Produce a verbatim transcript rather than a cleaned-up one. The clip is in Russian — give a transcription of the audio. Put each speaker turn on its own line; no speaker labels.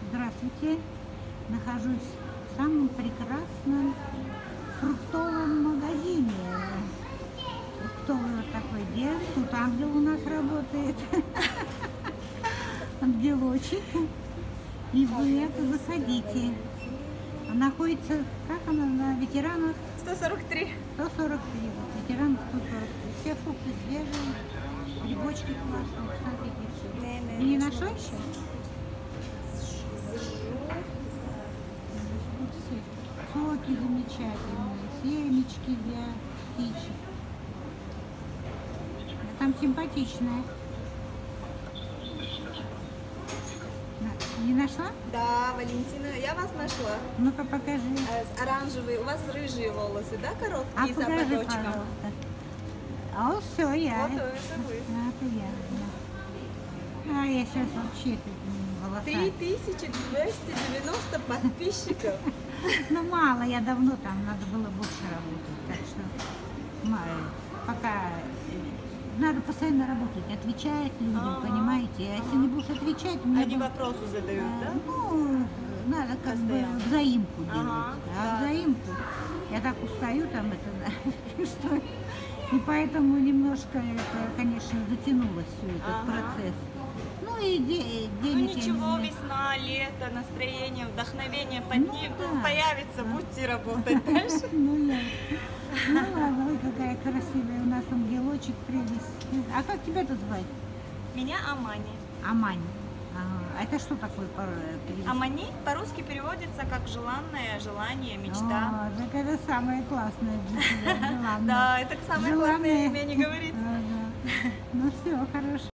Здравствуйте. Нахожусь в самом прекрасном фруктовом магазине. Фруктовый вот такой день. Тут ангел у нас работает. Ангелочек. И вы это заходите. Она находится, как она, на ветеранах?
сто сорок три.
сто сорок три. Ветеранов сто сорок три. Все фрукты свежие. Грибочки классные. Смотрите, все. И не нашла еще? Соки замечательные, семечки для птичек. Там симпатичная. Не нашла?
Да, Валентина, я вас нашла.
Ну-ка покажи.
Э, Оранжевые, у вас рыжие волосы, да, короткие,
А
с
покажи,
ободочком?
пожалуйста. А вот все, я.
Вот это вы.
А, это я. Да. А я сейчас вообще с этими волосами.
три тысячи двести девяносто подписчиков.
Ну мало, я давно там, надо было больше работать, так что мало. Пока надо постоянно работать, отвечать людям,
Ага.
понимаете? А если не будешь отвечать, мне
Они
бы-
вопросы задают,
а,
да?
Ну, надо как
Постоянно.
бы взаимку делать.
Ага,
А
да.
взаимку, я так устаю там, это, да, что... И поэтому немножко, это, конечно, затянулось все этот
Ага.
процесс. Ну и де-
Ну
денег я
ничего,
не-
весна, лето, настроение, вдохновение
Ну
подни-
да.
появится, будете работать дальше.
Ну, я... ну ладно, ой, какая красивая у нас ангелочек, прелесть. А как тебя-то звать?
Меня Амани.
Амань. Ага. А это что такое? по- перевести?
Амани по-русски переводится как желанное, желание, мечта.
О, так это самое классное для тебя, желанное.
Да, это самое классное
Желанное.
имя, не говорится.
Ага. Ну все, хорошо.